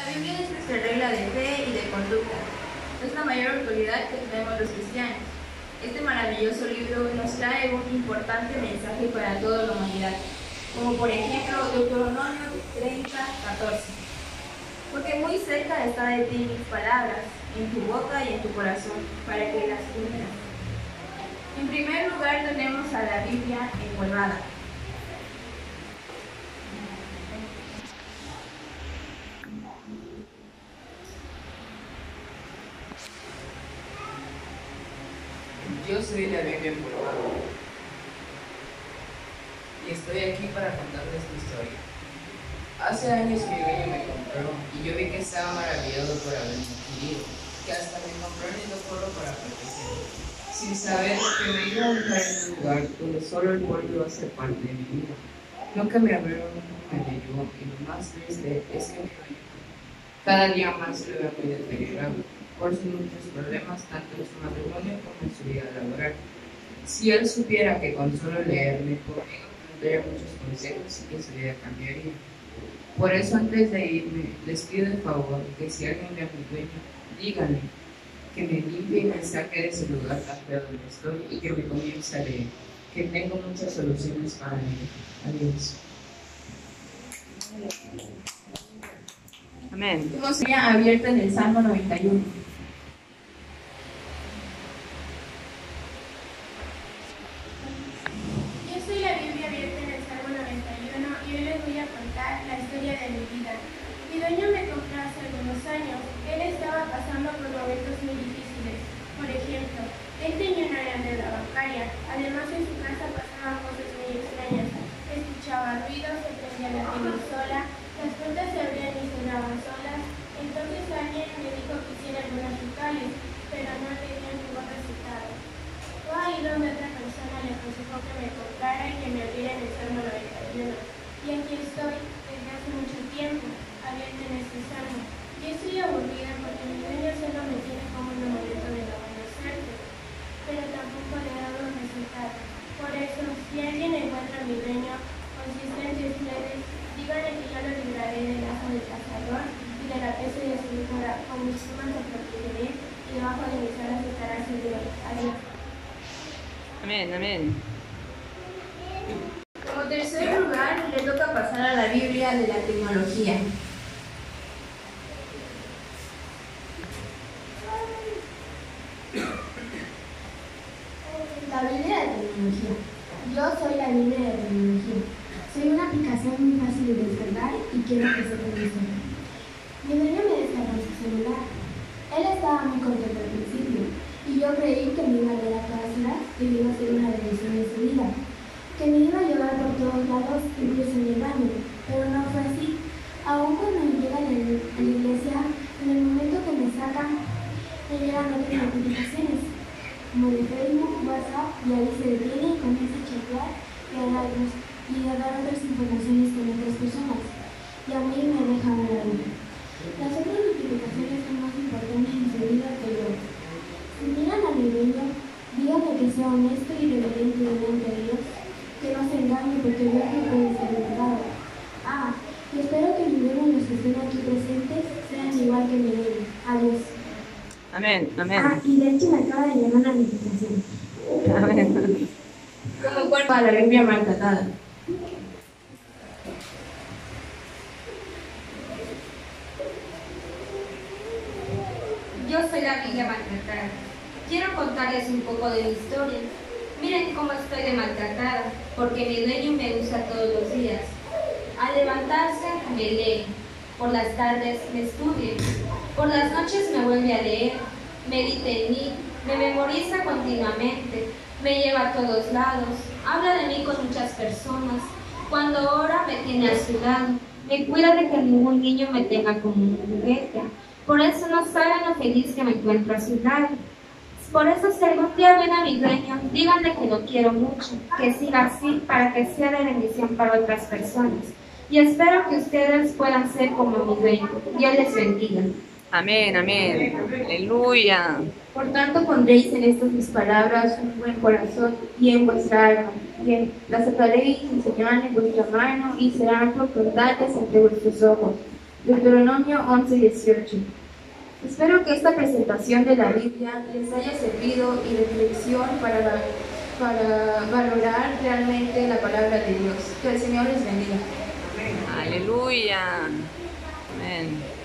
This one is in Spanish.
La Biblia es nuestra regla de fe y de conducta. Es la mayor autoridad que tenemos los cristianos. Este maravilloso libro nos trae un importante mensaje para toda la humanidad, como por ejemplo Deuteronomio 30:14. Porque muy cerca está de ti mis palabras, en tu boca y en tu corazón, para que las cumplas. En primer lugar tenemos a la Biblia encuadrada. Yo soy la Biblia empolvada y estoy aquí para contarles mi historia. Hace años mi dueño me compró y yo vi que estaba maravillado por haberme adquirido, que hasta me compró el lindo para protegerme, sin saber que me iba a dejar en un lugar donde solo el polvo iba a ser parte de mi vida. Nunca me abrieron me leyó y lo más triste es que mi dueño cada día más se ve muy deteriorado por sus muchos problemas, tanto en su matrimonio como en su vida laboral. Si él supiera que con solo leerme conmigo tendría muchos consejos y que su vida cambiaría. Por eso antes de irme, les pido de favor que si alguien ve a mi dueño, díganle que me limpie y me saque de ese lugar tan feo donde estoy y que me comience a leer, que tengo muchas soluciones para ello. Adiós. Amén. Tenemos Biblia abierta en el Salmo 91. Yo soy la Biblia abierta en el Salmo 91 y hoy les voy a contar la historia de mi vida. Mi dueño me compró hace algunos años. Él estaba pasando por momentos muy difíciles. Por ejemplo, él tenía una gran deuda bancaria. Además, en su casa pasaban cosas muy extrañas. Escuchaba ruidos, se prendía la tele sola, las puertas se abrían y cerraban solas. Entonces alguien me dijo que hiciera algunos rituales, pero no le dio ningún resultado. Fue ahí donde otra persona le aconsejó que me comprara y que me abriera en el Salmo 91. Y aquí estoy, desde hace mucho tiempo, abierta en este salmo. Yo estoy aburrida porque mi dueño solo me tiene como un amuleto de la buena suerte, pero tampoco le ha dado resultado. Por eso, si alguien encuentra a mi dueño consistente ustedes, díganle que yo lo libraré del lazo del cazador y de la peste de su víbora, con mis plumas lo protegeré y debajo de mis alas estará seguro. Adiós. Amén, amén. Como tercer lugar, le toca pasar a la Biblia de la tecnología. La Biblia de tecnología. Yo soy la Biblia de tecnología. Soy una aplicación muy fácil de descargar y quiero que se utilice. Mi dueño me descargó su celular. Él estaba muy contento al principio y yo creí que me iba a leer a todas horas y me iba a hacer una revisión de su vida, que me iba a llevar por todos lados, incluso en el baño, pero no fue así. Aún cuando me llegan a la iglesia, en el momento que me sacan, me llegan otras notificaciones, como de Facebook, WhatsApp, y ahí se detiene y comienza a chatear y a dar otras informaciones con otras personas, y a mí me deja una duda. Las otras notificaciones son más importantes en su vida que yo. Si miran a mi dueño, díganle que sea honesto y reverente delante de Dios, que no se engañe porque el viaje puede ser verdad. Y espero que mi dueño y los que estén aquí presentes sean igual que mi dueño. Adiós. Amén, amén. Y de hecho me acaba de llegar una notificación. Amén. Como cuarto a la Biblia maltratada. Yo soy la Biblia maltratada. Quiero contarles un poco de mi historia. Miren cómo estoy de maltratada, porque mi dueño me usa todos los días. Al levantarse me lee, por las tardes me estudia, por las noches me vuelve a leer, medita en mí, me memoriza continuamente, me lleva a todos lados, habla de mí con muchas personas. Cuando ora me tiene a su lado, me cuida de que ningún niño me tenga como un juguete. Por eso no saben lo feliz que me encuentro a su lado. Por eso si algún día ven a mi dueño, díganle que lo quiero mucho, que siga así para que sea de bendición para otras personas. Y espero que ustedes puedan ser como mi dueño. Dios les bendiga. Amén, amén. Aleluya. Por tanto, pondréis en estas mis palabras un buen corazón y en vuestra alma. Bien, las ataréis y enseñarán en vuestra mano y serán por frontales entre vuestros ojos. Deuteronomio 11:18. Espero que esta presentación de la Biblia les haya servido y reflexión para valorar realmente la palabra de Dios. Que el Señor les bendiga. Aleluya. Amén.